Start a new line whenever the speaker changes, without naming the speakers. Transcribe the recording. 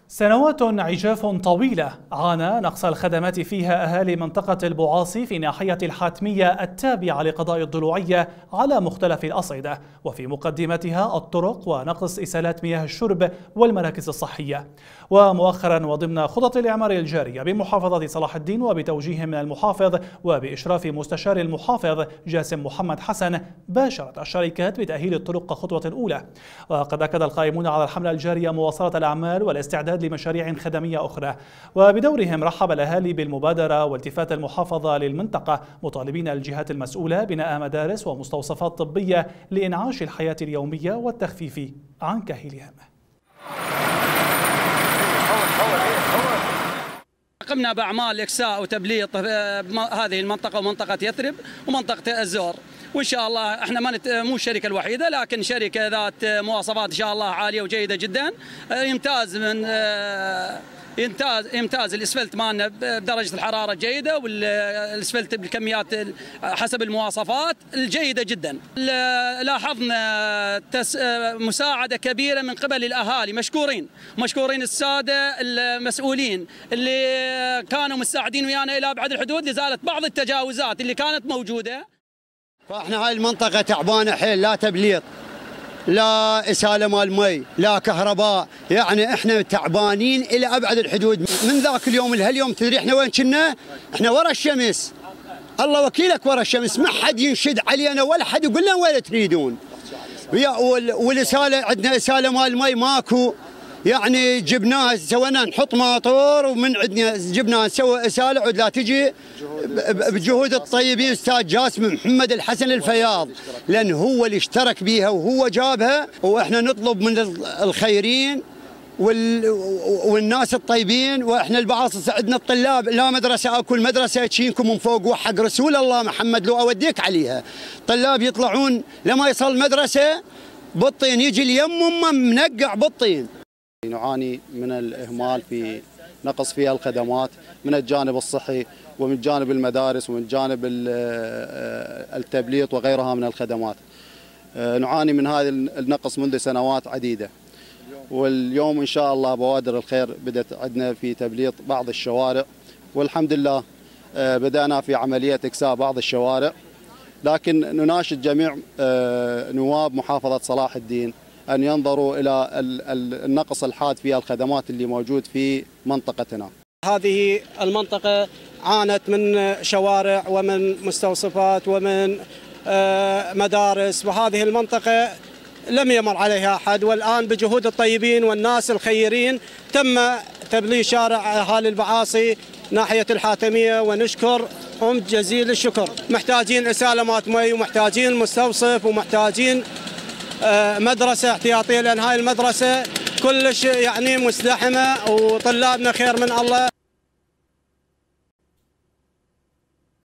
سنوات عجاف طويلة عانى نقص الخدمات فيها أهالي منطقة البعاصي في ناحية الحاتمية التابعة لقضاء الضلوعية على مختلف الأصعدة، وفي مقدمتها الطرق ونقص إسالات مياه الشرب والمراكز الصحية. ومؤخرا وضمن خطط الإعمار الجارية بمحافظة صلاح الدين وبتوجيه من المحافظ وبإشراف مستشار المحافظ جاسم محمد حسن، باشرت الشركات بتأهيل الطرق كخطوة أولى. وقد أكد القائمون على الحملة الجارية مواصلة الأعمال والاستعداد لمشاريع خدمية أخرى، وبدورهم رحب الأهالي بالمبادرة والتفات المحافظة للمنطقة، مطالبين الجهات المسؤولة بناء مدارس ومستوصفات طبية لإنعاش الحياة اليومية والتخفيف عن كاهلهم.
قمنا بأعمال إكساء وتبليط هذه المنطقة ومنطقة يثرب ومنطقة الزور، وإن شاء الله احنا مو الشركة الوحيدة، لكن شركة ذات مواصفات إن شاء الله عالية وجيدة جدا. يمتاز الاسفلت مالنا بدرجة الحرارة الجيدة، والاسفلت بالكميات حسب المواصفات الجيدة جدا. لاحظنا مساعدة كبيرة من قبل الأهالي، مشكورين السادة المسؤولين اللي كانوا مساعدين ويانا إلى أبعد الحدود لإزالة بعض التجاوزات اللي كانت موجودة.
فاحنا هاي المنطقة تعبانة حيل، لا تبليط، لا إسالة مال مي، لا كهرباء، يعني احنا تعبانين إلى أبعد الحدود. من ذاك اليوم لهاليوم تدري احنا وين كنا؟ احنا ورا الشمس، الله وكيلك ورا الشمس، ما حد ينشد علينا ولا حد يقول لنا وين تريدون. والإسالة عندنا إسالة مال مي ماكو، يعني جبناها سوينا نحط ماطور، ومن عندنا جبناها نسوي إسالة عد لا تجي بجهود الطيبين أستاذ جاسم محمد الحسن الفياض، لأن هو اللي اشترك بيها وهو جابها. وإحنا نطلب من الخيرين والناس الطيبين، وإحنا البعاص عندنا الطلاب لا مدرسة، أكل مدرسة تشينكم من فوق، وحق رسول الله محمد لو أوديك عليها. طلاب يطلعون لما يصل المدرسة بالطين، يجي اليمم منقع بالطين.
نعاني من الإهمال في نقص فيها الخدمات من الجانب الصحي ومن جانب المدارس ومن جانب التبليط وغيرها من الخدمات. نعاني من هذا النقص منذ سنوات عديدة، واليوم إن شاء الله بوادر الخير بدأت عندنا في تبليط بعض الشوارع، والحمد لله بدأنا في عملية إكساء بعض الشوارع. لكن نناشد جميع نواب محافظة صلاح الدين أن ينظروا إلى النقص الحاد في الخدمات اللي موجود في منطقتنا.
هذه المنطقة عانت من شوارع ومن مستوصفات ومن مدارس، وهذه المنطقة لم يمر عليها أحد، والآن بجهود الطيبين والناس الخيرين تم تبليط شارع أهالي البعاصي ناحية الحاتمية، ونشكرهم جزيل الشكر. محتاجين إسالة مات مي، ومحتاجين مستوصف، ومحتاجين مدرسة احتياطية، لأن هاي المدرسة كلش يعني مزدحمة وطلابنا خير من الله.